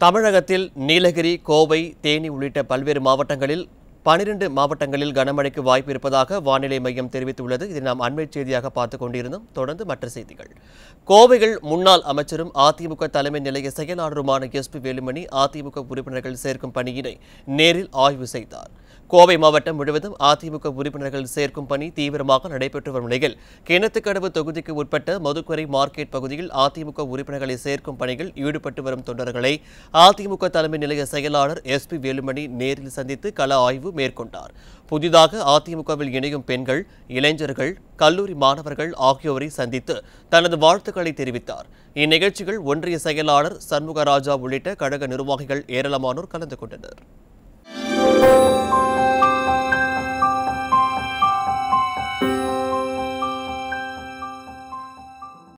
தமிழகத்தில் நீலகிரி, கோவை, தேனி உள்ளிட்ட பல்வேறு மாவட்டங்களில் 12 மாவட்டங்களில் கனமழைக்கு வாய்ப்பு இருப்பதாக வானிலை மையம் தெரிவித்துள்ளது. இதை நாம் அண்மை செய்தியாக பார்த்துக் கொண்டிருந்தோம். தொடர்ந்து மற்ற செய்திகள். கோவையில் முன்னாள் அமைச்சரும் அதிமுக தலைமை நிலைய செயலாளருமான எஸ்.பி. வேலுமணி அதிமுக உறுப்பினர்கள் சேர்க்கும் பணியினை நேரில் ஆய்வு செய்தார். கோவை மாவட்டம் முழுவதும் அதிமுக உறுப்பினர்கள் சேர்க்கும் பணி தீவிரமாக நடைபெற்று வரும் நிலையில் கிணத்துக்கடவு தொகுதிக்கு உட்பட்ட மதுக்கரை மார்க்கெட் பகுதியில் அதிமுக உறுப்பினர்களை சேர்க்கும் பணியில் ஈடுபட்டு வரும் தொண்டர்களை அதிமுக தலைமை நிலைய செயலாளர் எஸ்.பி. வேலுமணி நேரில் சந்தித்து கள ஆய்வு மேற்கொண்டார். புதிதாக அதிமுகவில் இணையும் பெண்கள், இளைஞர்கள், கல்லூரி மாணவர்கள் ஆகியோரை சந்தித்து தனது வாழ்த்துக்களை தெரிவித்தார். இந்நிகழ்ச்சிகள் ஒன்றிய செயலாளர் சண்முகராஜா உள்ளிட்ட கழக நிர்வாகிகள் ஏராளமானோர் கலந்து கொண்டனர்.